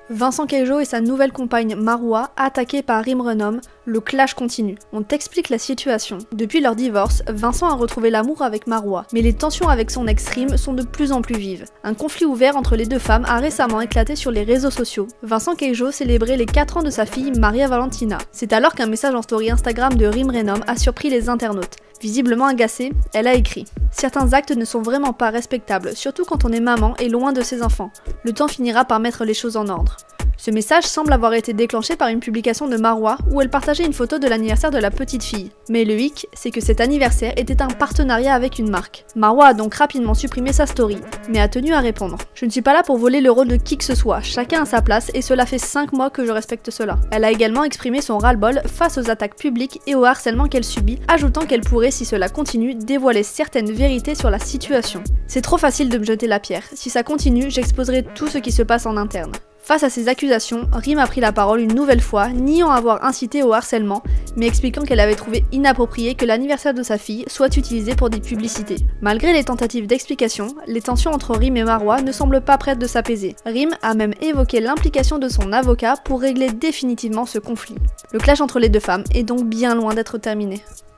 Vincent Cailliot et sa nouvelle compagne Maroua, attaqués par Rim Renom, le clash continue. On t'explique la situation. Depuis leur divorce, Vincent a retrouvé l'amour avec Maroua, mais les tensions avec son ex Rim sont de plus en plus vives. Un conflit ouvert entre les deux femmes a récemment éclaté sur les réseaux sociaux. Vincent Cailliot célébrait les 4 ans de sa fille Maria Valentina. C'est alors qu'un message en story Instagram de Rim Renom a surpris les internautes. Visiblement agacée, elle a écrit « Certains actes ne sont vraiment pas respectables, surtout quand on est maman et loin de ses enfants. Le temps finira par mettre les choses en ordre. » Ce message semble avoir été déclenché par une publication de Maroua où elle partageait une photo de l'anniversaire de la petite fille. Mais le hic, c'est que cet anniversaire était un partenariat avec une marque. Maroua a donc rapidement supprimé sa story, mais a tenu à répondre. « Je ne suis pas là pour voler le rôle de qui que ce soit, chacun a sa place et cela fait 5 mois que je respecte cela. » Elle a également exprimé son ras-le-bol face aux attaques publiques et au harcèlement qu'elle subit, ajoutant qu'elle pourrait, si cela continue, dévoiler certaines vérités sur la situation. « C'est trop facile de me jeter la pierre. Si ça continue, j'exposerai tout ce qui se passe en interne. » Face à ces accusations, Rim a pris la parole une nouvelle fois, niant avoir incité au harcèlement, mais expliquant qu'elle avait trouvé inapproprié que l'anniversaire de sa fille soit utilisé pour des publicités. Malgré les tentatives d'explication, les tensions entre Rim et Maroua ne semblent pas prêtes de s'apaiser. Rim a même évoqué l'implication de son avocat pour régler définitivement ce conflit. Le clash entre les deux femmes est donc bien loin d'être terminé.